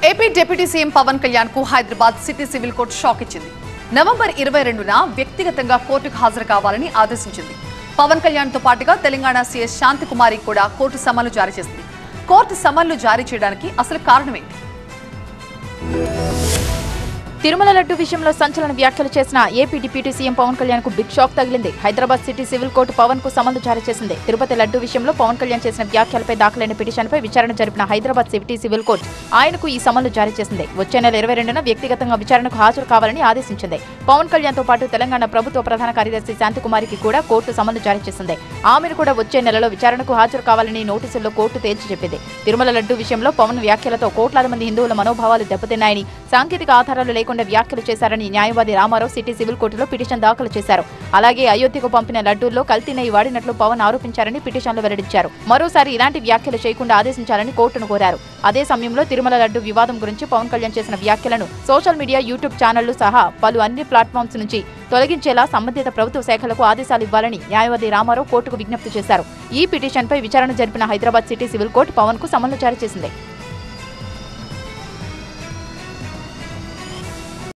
AP deputy CM Pawan Kalyan కు Hyderabad city civil court shock ఇచ్చింది. November 22న వ్యక్తిగతంగా కోర్టుకు హాజరు కావాలని ఆదేశించింది. పవన్ కళ్యాణ్ తో పాటుగా తెలంగాణ సీఎస్ శాంతికుమారి కూడా కోర్టు సమన్లు జారీ చేసింది. కోర్టు సమన్లు జారీ చేయడానికి అసలు కారణమేంటి? తిరుమల లడ్డు విషయంలో సంచలన వ్యాఖ్యలు చేసిన AP deputy CM Pawan Kalyan కు బిగ్ షాక్ తగిలింది. Hyderabad city civil court Pawan కు సమన్లు జారీ చేసింది. తిరుపతి లడ్డు విషయంలో పవన్ కళ్యాణ్ చేసిన వ్యాఖ్యలపై దాఖలైన పిటిషన్పై విచారణ జరిపిన హైదరాబాద్ సిటీ సివిల్ కోర్టు ఆయనకు ఈ సమన్లు జారీ చేసింది. వచ్చే నెల 22న వ్యక్తిగతంగా విచారణకు హాజరు కావాలని ఆదేశించింది. పవన్ కళ్యాణ్ తో పాటు తెలంగాణ ప్రభుత్వ ప్రధాన కార్యదర్శి శాంతికుమారికి కూడా కోర్టు సమన్లు జారీ చేసింది. ఆమెను కూడా వచ్చే నెలలో విచారణకు హాజరు కావాలని నోటీసుల్లో కోర్టు తేల్చి చెప్పింది. తిరుమల లడ్డు విషయంలో పవన్ వ్యాఖ్యలతో కోట్లాది మంది హిందువుల మనోభావాలు దెబ్బతిన్నాయని, సాంకేతిక ఆధారాలు లేకుండా వ్యాఖ్యలు చేశారని న్యాయవాది రామారావు సిటీ సివిల్ కోర్టులో పిటిషన్ దాఖలు చేశారు. అలాగే అయోధ్యకు పంపిన లడ్డూల్లో కల్తీ నెయ్యి వాడినట్లు పవన్ ఆరోపించారని పిటిషన్లో వెల్లడించారు. మరోసారి ఇలాంటి వ్యాఖ్యలు చేయకుండా ఆదేశించాలని కోర్టును కోరారు. అదే సమయంలో తిరుమల లడ్డు వివాదం గురించి పవన్ కళ్యాణ్ చేసిన వ్యాఖ్యలను సోషల్ మీడియా, యూట్యూబ్ ఛానళ్లు సహా పలు అన్ని ప్లాట్ఫామ్స్ నుంచి తొలగించేలా సంబంధిత ప్రభుత్వ శాఖలకు ఆదేశాలు ఇవ్వాలని న్యాయవాది రామారావు కోర్టుకు విజ్ఞప్తి చేశారు. ఈ పిటిషన్పై విచారణ జరిపిన Hyderabad city civil court Pawan కు సమన్లు జారీ చేసింది.